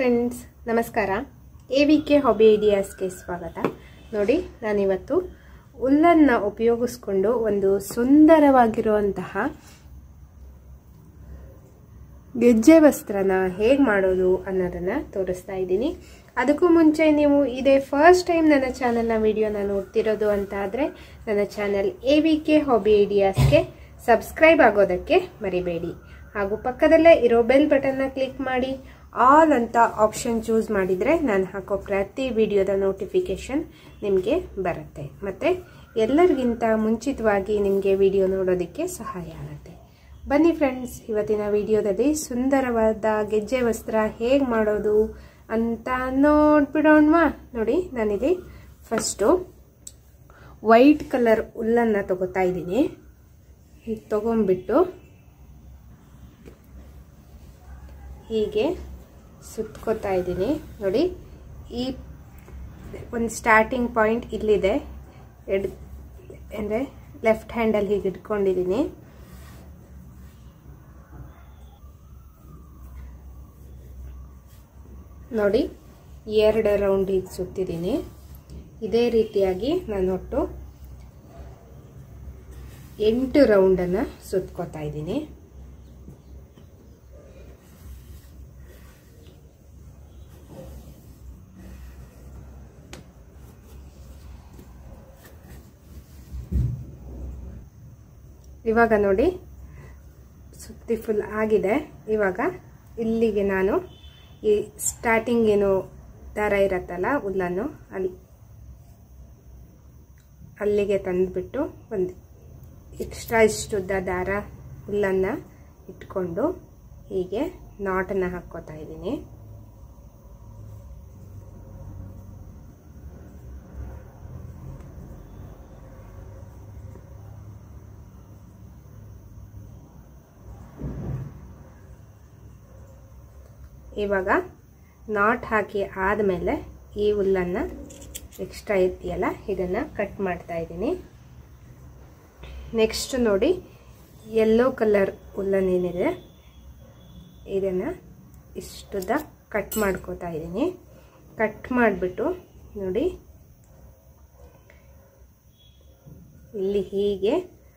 Friends, ನಮಸ್ಕಾರ. AVK hobby ಐಡಿಯಾಸ್ಗೆ ಸ್ವಾಗತ. ನೋಡಿ, ನಾನಿವತ್ತು ಉಲ್ಲನ್ನ ಉಪಯೋಗಿಸ್ಕೊಂಡು ಒಂದು ಸುಂದರವಾಗಿರುವಂತಹ ಗೆಜ್ಜೆ ವಸ್ತ್ರನ ಹೇಗೆ ಮಾಡೋದು ಅನ್ನೋದನ್ನ ತೋರಿಸ್ತಾ ಇದ್ದೀನಿ. ಅದಕ್ಕೂ ಮುಂಚೆ ನೀವು ಇದೇ ಫಸ್ಟ್ ಟೈಮ್ ನನ್ನ ಚಾನೆಲ್ನ ವಿಡಿಯೋನ ನೋಡ್ತಿರೋದು ಅಂತ ಆದರೆ ನನ್ನ ಚಾನೆಲ್ AVK ಹಾಬಿ ಐಡಿಯಾಸ್ಗೆ ಸಬ್ಸ್ಕ್ರೈಬ್ ಆಗೋದಕ್ಕೆ ಮರಿಬೇಡಿ. ಹಾಗೂ ಪಕ್ಕದಲ್ಲೇ ಇರೋ ಬೆಲ್ ಬಟನ್ನ ಕ್ಲಿಕ್ ಮಾಡಿ ಆಲ್ ಅಂತ ಆಪ್ಷನ್ ಚೂಸ್ ಮಾಡಿದರೆ ನಾನು ಹಾಕೋ ಪ್ರತಿ ವಿಡಿಯೋದ ನೋಟಿಫಿಕೇಷನ್ ನಿಮಗೆ ಬರುತ್ತೆ. ಮತ್ತು ಎಲ್ಲರಿಗಿಂತ ಮುಂಚಿತವಾಗಿ ನಿಮಗೆ ವಿಡಿಯೋ ನೋಡೋದಕ್ಕೆ ಸಹಾಯ ಆಗುತ್ತೆ. ಬನ್ನಿ ಫ್ರೆಂಡ್ಸ್, ಇವತ್ತಿನ ವಿಡಿಯೋದಲ್ಲಿ ಸುಂದರವಾದ ಗೆಜ್ಜೆ ವಸ್ತ್ರ ಹೇಗೆ ಮಾಡೋದು ಅಂತ ನೋಡ್ಬಿಡೋಣವಾ. ನೋಡಿ, ನಾನಿಲ್ಲಿ ಫಸ್ಟು ವೈಟ್ ಕಲರ್ ಉಲ್ಲನ್ನು ತಗೋತಾ ಇದ್ದೀನಿ. ಹೀಗೆ ತಗೊಂಡ್ಬಿಟ್ಟು ಹೀಗೆ ಸುತ್ಕೋತಾ ಇದ್ದೀನಿ. ನೋಡಿ, ಈ ಒಂದು ಸ್ಟಾರ್ಟಿಂಗ್ ಪಾಯಿಂಟ್ ಇಲ್ಲಿದೆ. ಅಂದರೆ ಲೆಫ್ಟ್ ಹ್ಯಾಂಡಲ್ಲಿ ಹೀಗೆ ಇಟ್ಕೊಂಡಿದ್ದೀನಿ. ನೋಡಿ, 2 ರೌಂಡ್ ಹೀಗೆ ಸುತ್ತಿದ್ದೀನಿ. ಇದೇ ರೀತಿಯಾಗಿ ನಾನು ಒಟ್ಟು 8 ರೌಂಡನ್ನು ಸುತ್ಕೋತಾ ಇದ್ದೀನಿ. ಇವಾಗ ನೋಡಿ, ಸುತ್ತಿ ಫುಲ್ ಆಗಿದೆ. ಇವಾಗ ಇಲ್ಲಿಗೆ ನಾನು ಈ ಸ್ಟಾರ್ಟಿಂಗ್ ಏನು ದಾರ ಇರತ್ತಲ್ಲ ಉಲ್ಲನ್ನು, ಅಲ್ಲಿಗೆ ತಂದುಬಿಟ್ಟು ಒಂದು ಎಕ್ಸ್ಟ್ರಾ ಇಷ್ಟುದ್ದ ದಾರ ಹುಲ್ಲನ್ನು ಇಟ್ಕೊಂಡು ಹೀಗೆ ನಾಟನ್ನು ಹಾಕ್ಕೋತಾ ಇದ್ದೀನಿ. ಇವಾಗ ನಾಟ್ ಹಾಕಿ ಆದಮೇಲೆ ಈ ಹುಲ್ಲನ್ನು ಎಕ್ಸ್ಟ್ರಾ ಇದೆಯಲ್ಲ ಇದನ್ನು ಕಟ್ ಮಾಡ್ತಾ ಇದ್ದೀನಿ. ನೆಕ್ಸ್ಟ್ ನೋಡಿ, ಯೆಲ್ಲೋ ಕಲರ್ ಹುಲ್ಲನ್ನೇನಿದೆ ಇದನ್ನು ಇಷ್ಟುದ್ದ ಕಟ್ ಮಾಡ್ಕೋತಾ ಇದ್ದೀನಿ. ಕಟ್ ಮಾಡಿಬಿಟ್ಟು ನೋಡಿ, ಇಲ್ಲಿ ಹೀಗೆ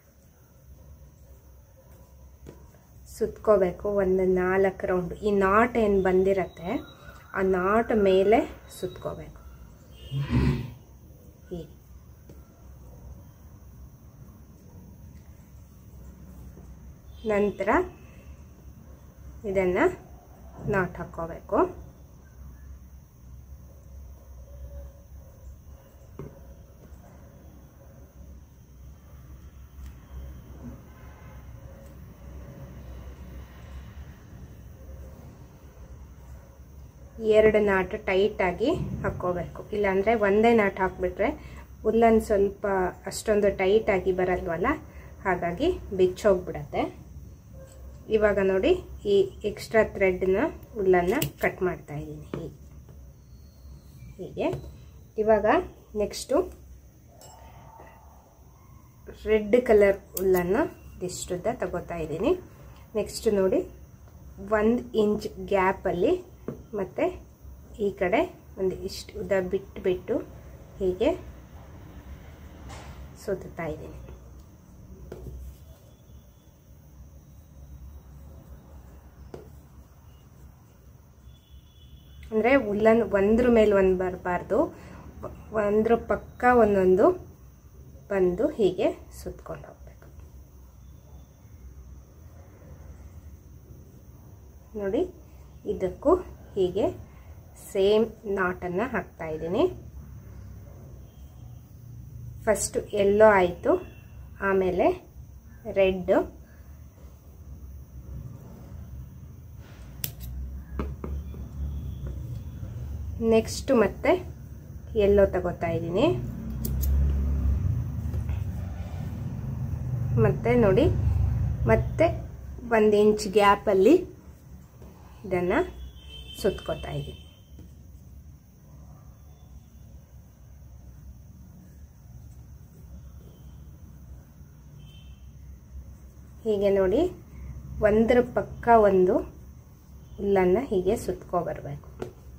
ಸುತ್ಕೋಬೇಕು. ಒಂದು 4 ರೌಂಡ್. ಈ ನಾಟ್ ಏನು ಬಂದಿರತ್ತೆ ಆ ನಾಟ್ ಮೇಲೆ ಸುತ್ಕೋಬೇಕು. ಹೀಗೆ ನಂತರ ಇದನ್ನು ನಾಟ್ ಹಾಕ್ಕೋಬೇಕು. ಎರಡು ನಾಟ್ ಟೈಟಾಗಿ ಹಾಕ್ಕೋಬೇಕು. ಇಲ್ಲಾಂದರೆ ಒಂದೇ ನಾಟ್ ಹಾಕ್ಬಿಟ್ರೆ ಉಲ್ಲನ್ ಸ್ವಲ್ಪ ಅಷ್ಟೊಂದು ಟೈಟಾಗಿ ಬರಲ್ವಲ್ಲ, ಹಾಗಾಗಿ ಬಿಚ್ಚೋಗ್ಬಿಡತ್ತೆ. ಇವಾಗ ನೋಡಿ, ಈ ಎಕ್ಸ್ಟ್ರಾ ಥ್ರೆಡ್ನ ಉಲ್ಲನ್ನು ಕಟ್ ಮಾಡ್ತಾ ಇದ್ದೀನಿ ಹೀಗೆ. ಇವಾಗ ನೆಕ್ಸ್ಟು ರೆಡ್ ಕಲರ್ ಉಲ್ಲನ್ನು ಇಷ್ಟುದ್ದ ತಗೋತಾ ಇದ್ದೀನಿ. ನೆಕ್ಸ್ಟ್ ನೋಡಿ, 1 ಇಂಚ್ ಗ್ಯಾಪಲ್ಲಿ ಮತ್ತು ಈ ಕಡೆ ಒಂದು ಇಷ್ಟು ಉದ್ದ ಬಿಟ್ಟು ಹೀಗೆ ಸುತ್ತಾ ಇದ್ದೀನಿ. ಅಂದರೆ ಉಲ್ಲನ್ ಒಂದ್ರ ಮೇಲೆ ಒಂದು ಬರಬಾರ್ದು, ಒಂದ್ರ ಪಕ್ಕ ಒಂದೊಂದು ಬಂದು ಹೀಗೆ ಸುತ್ಕೊಂಡು ಹೋಗ್ಬೇಕು. ನೋಡಿ, ಇದಕ್ಕೂ ಹೀಗೆ ಸೇಮ್ ನಾಟನ್ನು ಹಾಕ್ತಾ ಇದ್ದೀನಿ. ಫಸ್ಟು ಯೆಲ್ಲೋ ಆಯಿತು, ಆಮೇಲೆ ರೆಡ್, ನೆಕ್ಸ್ಟ್ ಮತ್ತೆ ಯೆಲ್ಲೋ ತಗೋತಾ ಇದ್ದೀನಿ. ಮತ್ತೆ ನೋಡಿ, ಮತ್ತೆ 1 ಇಂಚ್ ಗ್ಯಾಪಲ್ಲಿ ಇದನ್ನು ಸುತ್ಕೋತಾ ಇದ್ದೀನಿ. ಹೀಗೆ ನೋಡಿ, ಒಂದರ ಪಕ್ಕ ಒಂದು ಹುಲ್ಲನ್ನು ಹೀಗೆ ಸುತ್ಕೊ ಬರಬೇಕು.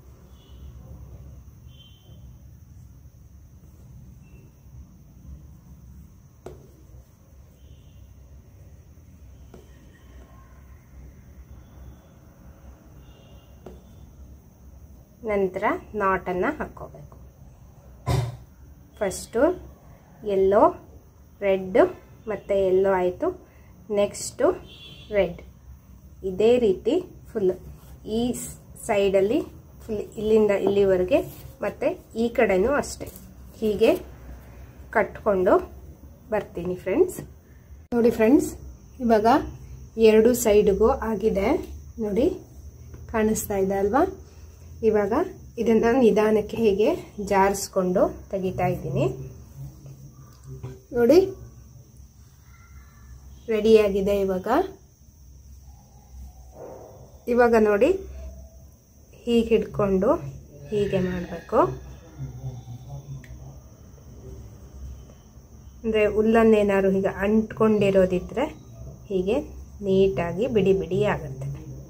ನಂತರ ನಾಟನ್ನು ಹಾಕ್ಕೋಬೇಕು. ಫಸ್ಟು ಯೆಲ್ಲೋ, ರೆಡ್ ಮತ್ತು ಯೆಲ್ಲೋ ಆಯಿತು. Next red. ಇದೇ ರೀತಿ ಫುಲ್ ಈ ಸೈಡಲ್ಲಿ ಫುಲ್ ಇಲ್ಲಿಂದ ಇಲ್ಲಿವರೆಗೆ ಮತ್ತು ಈ ಕಡೆನೂ ಅಷ್ಟೇ ಹೀಗೆ ಕಟ್ಕೊಂಡು ಬರ್ತೀನಿ ಫ್ರೆಂಡ್ಸ್. ನೋಡಿ ಫ್ರೆಂಡ್ಸ್, ಇವಾಗ ಎರಡು ಸೈಡ್ಗೂ ಆಗಿದೆ ನೋಡಿ, ಕಾಣಿಸ್ತಾ ಇದೆ ಅಲ್ವಾ? ಇವಾಗ ಇದನ್ನು ನಿಧಾನಕ್ಕೆ ಹೀಗೆ ಜಾರಿಸ್ಕೊಂಡು ತೆಗಿತಾ ಇದ್ದೀನಿ ನೋಡಿ. ರೆಡಿಯಾಗಿದೆ. ಇವಾಗ ನೋಡಿ ಹೀಗೆ ಹಿಡ್ಕೊಂಡು ಹೀಗೆ ಮಾಡಬೇಕು. ಅಂದರೆ ಉಲ್ಲನ್ನೇನಾದ್ರು ಹೀಗೆ ಅಂಟ್ಕೊಂಡಿರೋದಿದ್ರೆ ಹೀಗೆ ನೀಟಾಗಿ ಬಿಡಿ ಬಿಡಿ ಆಗುತ್ತೆ.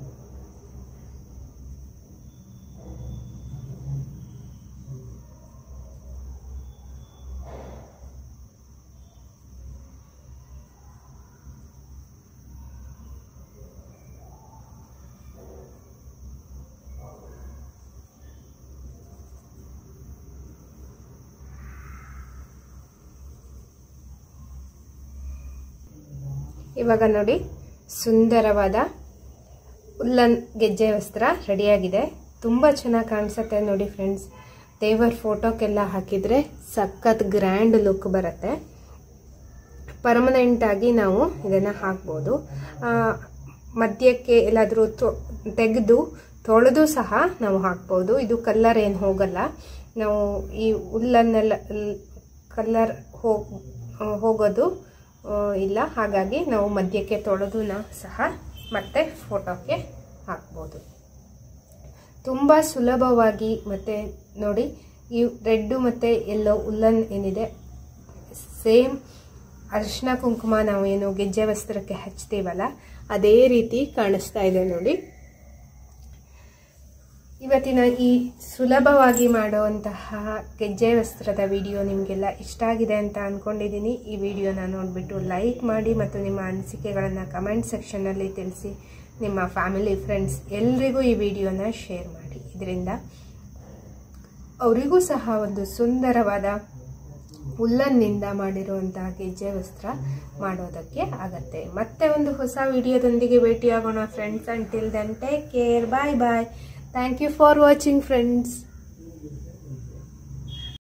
ಇವಾಗ ನೋಡಿ ಸುಂದರವಾದ ಉಲ್ಲನ್ ಗೆಜ್ಜೆ ವಸ್ತ್ರ ರೆಡಿಯಾಗಿದೆ. ತುಂಬ ಚೆನ್ನಾಗಿ ಕಾಣಿಸುತ್ತೆ ನೋಡಿ ಫ್ರೆಂಡ್ಸ್. ದೇವರ ಫೋಟೋಕ್ಕೆಲ್ಲ ಹಾಕಿದರೆ ಸಖತ್ ಗ್ರ್ಯಾಂಡ್ ಲುಕ್ ಬರುತ್ತೆ. ಪರ್ಮನೆಂಟ್ ಆಗಿ ನಾವು ಇದನ್ನು ಹಾಕ್ಬೋದು. ಮಧ್ಯಕ್ಕೆ ಎಲ್ಲಾದರೂ ತೆಗೆದು ತೊಳೆದು ಸಹ ನಾವು ಹಾಕ್ಬೋದು. ಇದು ಕಲರ್ ಏನು ಹೋಗಲ್ಲ. ನಾವು ಈ ಉಲ್ಲನ್ನೆಲ್ಲ ಕಲರ್ ಹೋಗೋದು ಇಲ್ಲ, ಹಾಗಾಗಿ ನಾವು ಮಧ್ಯಕ್ಕೆ ತೊಳೆದು ಸಹ ಮತ್ತೆ ಫೋಟೋಕ್ಕೆ ಹಾಕ್ಬೋದು. ತುಂಬ ಸುಲಭವಾಗಿ. ಮತ್ತು ನೋಡಿ ಈ ರೆಡ್ಡು ಮತ್ತು ಯೆಲ್ಲೋ ಉಲ್ಲನ್ ಏನಿದೆ ಸೇಮ್ ಅರಿಶಿನ ಕುಂಕುಮ ನಾವು ಏನು ಗೆಜ್ಜೆ ವಸ್ತ್ರಕ್ಕೆ ಹಚ್ತೀವಲ್ಲ ಅದೇ ರೀತಿ ಕಾಣಿಸ್ತಾ ಇದೆ ನೋಡಿ. ಇವತ್ತಿನ ಈ ಸುಲಭವಾಗಿ ಮಾಡುವಂತಹ ಗೆಜ್ಜೆ ವಸ್ತ್ರದ ವಿಡಿಯೋ ನಿಮಗೆಲ್ಲ ಇಷ್ಟ ಆಗಿದೆ ಅಂತ ಅಂದ್ಕೊಂಡಿದ್ದೀನಿ. ಈ ವಿಡಿಯೋನ ನೋಡಿಬಿಟ್ಟು ಲೈಕ್ ಮಾಡಿ ಮತ್ತು ನಿಮ್ಮ ಅನಿಸಿಕೆಗಳನ್ನು ಕಮೆಂಟ್ ಸೆಕ್ಷನ್ನಲ್ಲಿ ತಿಳಿಸಿ. ನಿಮ್ಮ ಫ್ಯಾಮಿಲಿ ಫ್ರೆಂಡ್ಸ್ ಎಲ್ರಿಗೂ ಈ ವಿಡಿಯೋನ ಶೇರ್ ಮಾಡಿ. ಇದರಿಂದ ಅವರಿಗೂ ಸಹ ಒಂದು ಸುಂದರವಾದ ಉಲ್ಲನ್ನಿಂದ ಮಾಡಿರುವಂತಹ ಗೆಜ್ಜೆ ವಸ್ತ್ರ ಮಾಡೋದಕ್ಕೆ ಆಗತ್ತೆ. ಮತ್ತೆ ಒಂದು ಹೊಸ ವಿಡಿಯೋದೊಂದಿಗೆ ಭೇಟಿಯಾಗೋಣ friends. Until then take care. Bye bye. Thank you for watching friends.